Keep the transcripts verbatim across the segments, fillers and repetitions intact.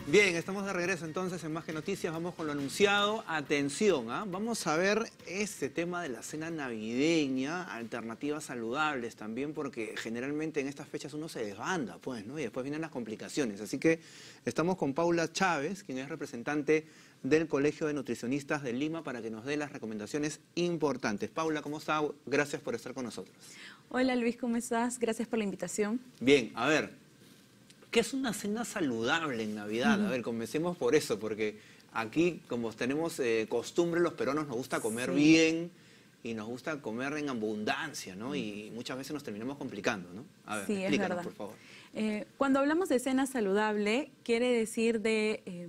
Bien, estamos de regreso entonces en Más que Noticias. Vamos con lo anunciado. Atención, ¿ah? Vamos a ver este tema de la cena navideña, alternativas saludables también, porque generalmente en estas fechas uno se desbanda, pues, ¿no? Y después vienen las complicaciones. Así que estamos con Paula Chávez, quien es representante del Colegio de Nutricionistas de Lima, para que nos dé las recomendaciones importantes. Paula, ¿cómo está? Gracias por estar con nosotros. Hola Luis, ¿cómo estás? Gracias por la invitación. Bien, a ver, ¿qué es una cena saludable en Navidad? A ver, comencemos por eso, porque aquí, como tenemos eh, costumbre, los peruanos nos gusta comer sí. bien y nos gusta comer en abundancia, ¿no? Y muchas veces nos terminamos complicando, ¿no? A ver, sí, explícanos, es verdad. por favor. Eh, cuando hablamos de cena saludable, quiere decir de eh,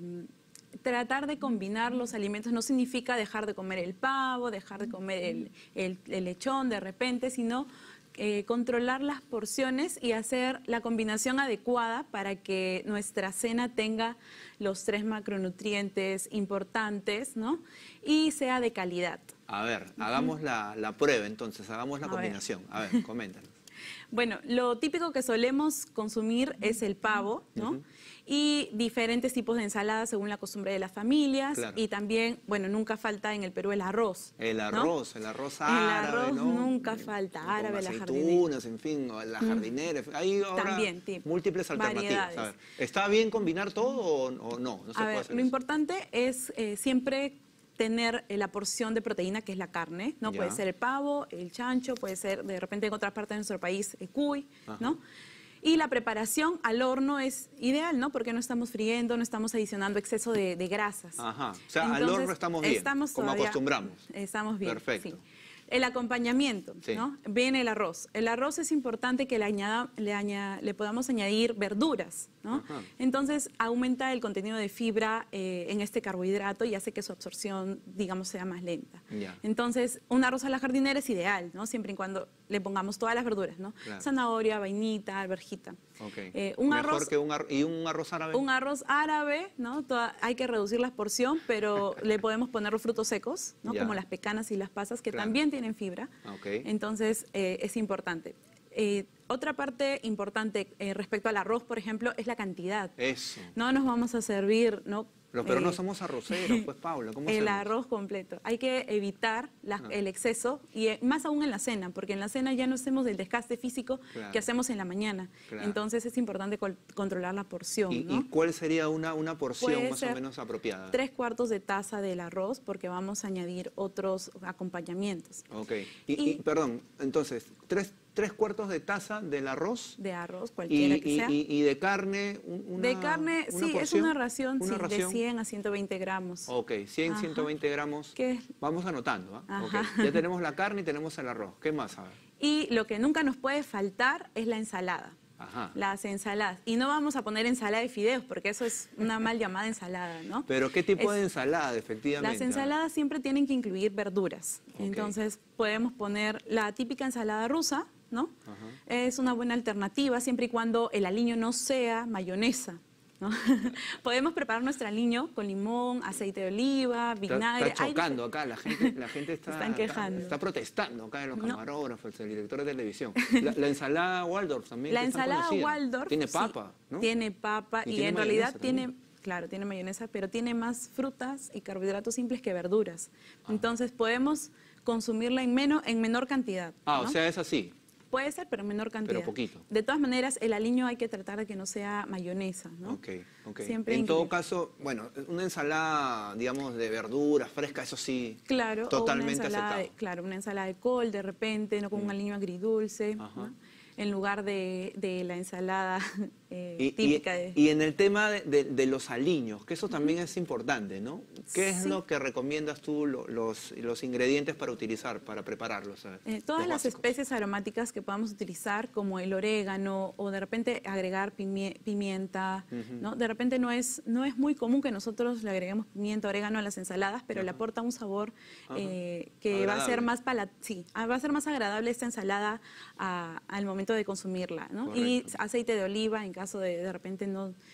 tratar de combinar los alimentos. No significa dejar de comer el pavo, dejar de comer el, el, el lechón de repente, sino Eh, controlar las porciones y hacer la combinación adecuada para que nuestra cena tenga los tres macronutrientes importantes, ¿no? Y sea de calidad. A ver, hagamos uh-huh. la, la prueba entonces, hagamos la A combinación. Ver. A ver, coméntanos. Bueno, lo típico que solemos consumir es el pavo, ¿no? Uh-huh. Y diferentes tipos de ensaladas según la costumbre de las familias. Claro. Y también, bueno, nunca falta en el Perú el arroz. El arroz, ¿no? el arroz árabe, El arroz ¿no? nunca falta, con árabe, la jardinera. aceitunas, en fin, la jardinera. Hay ahora también, sí. múltiples alternativas. A ver, ¿está bien combinar todo o, o no? No se A puede ver, hacer lo eso. importante es eh, siempre tener eh, la porción de proteína, que es la carne, ¿no? Ya. Puede ser el pavo, el chancho, puede ser de repente en otras partes de nuestro país el cuy, Ajá. ¿no? Y la preparación al horno es ideal, ¿no? Porque no estamos friendo, no estamos adicionando exceso de, de grasas. Ajá, o sea, Entonces, al horno estamos bien, estamos como todavía, acostumbramos. Estamos bien, Perfecto. Sí. El acompañamiento, sí. ¿no? Viene el arroz. El arroz es importante que le, añada, le, aña, le podamos añadir verduras, ¿no? Ajá. Entonces aumenta el contenido de fibra eh, en este carbohidrato y hace que su absorción, digamos, sea más lenta. Ya. Entonces, un arroz a la jardinera es ideal, ¿no? Siempre y cuando le pongamos todas las verduras, ¿no? Claro. Zanahoria, vainita, alverjita. Okay. Eh, un Mejor arroz, que un arroz, ¿y un arroz árabe? Un arroz árabe, ¿no? Toda, hay que reducir la porción, pero le podemos poner los frutos secos, ¿no? Como las pecanas y las pasas, que claro. también tienen fibra. Okay. Entonces, eh, es importante. Eh, otra parte importante eh, respecto al arroz, por ejemplo, es la cantidad. Eso. No nos vamos a servir, ¿no? Los peruanos eh, somos arroceros, pues, Paula, ¿cómo el hacemos? arroz completo. Hay que evitar la, ah. el exceso, y eh, más aún en la cena, porque en la cena ya no hacemos el desgaste físico claro. que hacemos en la mañana. Claro. Entonces es importante controlar la porción. ¿Y, ¿no? ¿y cuál sería una, una porción Puede más o menos apropiada? Tres cuartos de taza del arroz, porque vamos a añadir otros acompañamientos. Ok. Y, y, y perdón, entonces, tres... Tres cuartos de taza del arroz. De arroz, cualquiera y, que sea. Y, y de carne, una De carne, una sí, porción, es una ración, una sí, ración de cien a ciento veinte gramos. Ok, cien, Ajá. ciento veinte gramos. ¿Qué? Vamos anotando, ¿ah? Okay. Ya tenemos la carne y tenemos el arroz. ¿Qué más? A ver. Y lo que nunca nos puede faltar es la ensalada. Ajá. Las ensaladas. Y no vamos a poner ensalada de fideos, porque eso es una mal llamada ensalada, ¿no? Pero ¿qué tipo es, de ensalada, efectivamente? Las ensaladas siempre tienen que incluir verduras. Okay. Entonces, podemos poner la típica ensalada rusa, ¿no? Ajá. Es una buena alternativa, siempre y cuando el aliño no sea mayonesa, ¿no? Podemos preparar nuestro aliño con limón, aceite de oliva, vinagre. Está, está chocando acá, la gente, la gente está, Están quejando. Está, está protestando acá en los camarógrafos, no. El director de televisión. La, la ensalada Waldorf también. La ensalada Waldorf tiene papa, sí, ¿no? Tiene papa y, y y tiene en realidad también. tiene, claro, tiene mayonesa, pero tiene más frutas y carbohidratos simples que verduras. Ah. Entonces podemos consumirla en, menos, en menor cantidad. Ah, ¿no? o sea, es así. Puede ser, pero en menor cantidad. Pero poquito. De todas maneras, el aliño hay que tratar de que no sea mayonesa, ¿no? Ok, ok. Siempre en incluir. todo caso, bueno, una ensalada, digamos, de verduras fresca, eso sí, claro, totalmente o una ensalada aceptable. De, claro, una ensalada de col, de repente, no con mm. un aliño agridulce, ¿no? En lugar de, de la ensalada eh, y, típica. Y, de... y en el tema de, de, de los aliños, que eso también es importante, ¿no? ¿Qué es sí. lo que recomiendas tú, lo, los, los ingredientes para utilizar, para prepararlos? Eh, todas las básicos. especies aromáticas que podamos utilizar, como el orégano, o de repente agregar pimi pimienta, uh-huh. ¿no? De repente no es, no es muy común que nosotros le agreguemos pimienta, orégano a las ensaladas, pero uh-huh. le aporta un sabor uh-huh. eh, que agradable. va a ser más palat sí, va a ser más agradable esta ensalada a, al momento de consumirla, ¿no? Y aceite de oliva en caso de de repente no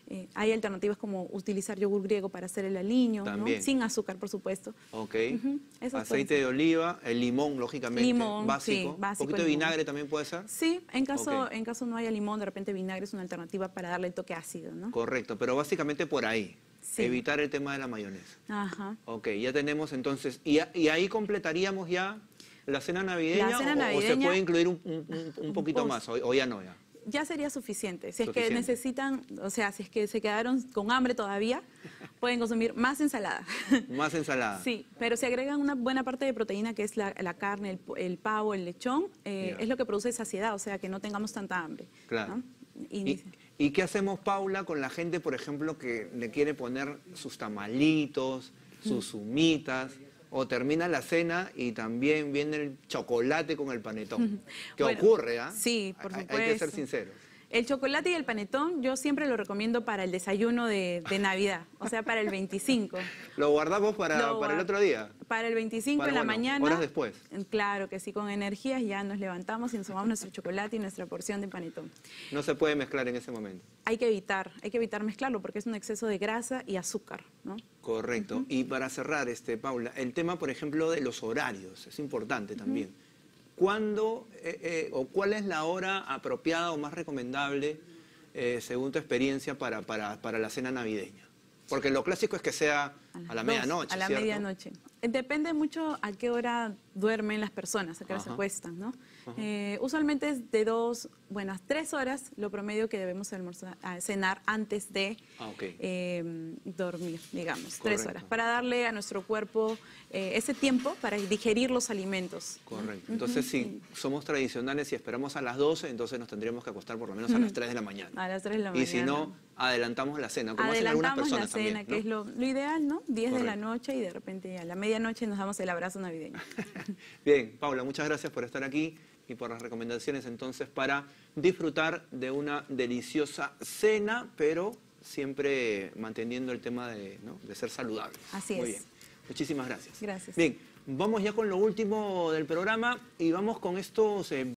Eh, hay alternativas como utilizar yogur griego para hacer el aliño, ¿no? Sin azúcar, por supuesto. Ok. Uh-huh. Aceite de oliva, el limón, lógicamente, limón, básico. Sí, básico. ¿Un poquito de vinagre también puede ser? Sí, en caso, okay. en caso no haya limón, de repente vinagre es una alternativa para darle el toque ácido, ¿no? Correcto, pero básicamente por ahí. Sí. Evitar el tema de la mayonesa. Ajá. Ok, ya tenemos entonces, y, y ahí completaríamos ya la cena navideña, la cena o, navideña, o se puede incluir un, un, un poquito o, más, o, o ya no ya. Ya sería suficiente. Si suficiente. es que necesitan, o sea, si es que se quedaron con hambre todavía, pueden consumir más ensalada. Más ensalada. Sí, pero si agregan una buena parte de proteína, que es la, la carne, el, el pavo, el lechón, eh, es lo que produce saciedad, o sea, que no tengamos tanta hambre. Claro. ¿no? ¿Y, ¿Y qué hacemos, Paula, con la gente, por ejemplo, que le quiere poner sus tamalitos, sus humitas? O termina la cena y también viene el chocolate con el panetón. ¿Qué bueno, ocurre? ¿ah? Sí, por supuesto. Hay que ser sinceros. El chocolate y el panetón yo siempre lo recomiendo para el desayuno de, de Navidad, o sea, para el veinticinco. ¿Lo guardamos para, lo, para el otro día? Para el veinticinco para, en la bueno, mañana. Horas después. Claro que sí, con energías ya nos levantamos y nos tomamos nuestro chocolate y nuestra porción de panetón. No se puede mezclar en ese momento. Hay que evitar, hay que evitar mezclarlo porque es un exceso de grasa y azúcar, ¿no? Correcto. Uh-huh. Y para cerrar, este, Paula, el tema, por ejemplo, de los horarios, es importante también. Uh-huh. ¿Cuándo eh, eh, o cuál es la hora apropiada o más recomendable, eh, según tu experiencia, para, para, para la cena navideña? Porque lo clásico es que sea a la medianoche, A la ¿cierto? medianoche. Depende mucho a qué hora duermen las personas, a qué hora se acuestan, ¿no? Eh, usualmente es de dos, bueno, tres horas lo promedio que debemos almorzar, cenar antes de ah, okay. eh, dormir, digamos, Correcto. tres horas, para darle a nuestro cuerpo eh, ese tiempo para digerir los alimentos. Correcto. Entonces, uh-huh. si somos tradicionales y esperamos a las doce, entonces nos tendríamos que acostar por lo menos a las tres de la mañana. A las tres de la y mañana. Y si no, adelantamos la cena, como adelantamos hacen algunas personas la cena, también, ¿no? que es lo, lo ideal, ¿no? diez Correcto. de la noche y de repente a la medianoche nos damos el abrazo navideño. Bien, Paula, muchas gracias por estar aquí y por las recomendaciones entonces para disfrutar de una deliciosa cena, pero siempre manteniendo el tema de, ¿no? de ser saludable. Así Muy es. bien. Muchísimas gracias. Gracias. Bien, vamos ya con lo último del programa y vamos con estos... Eh,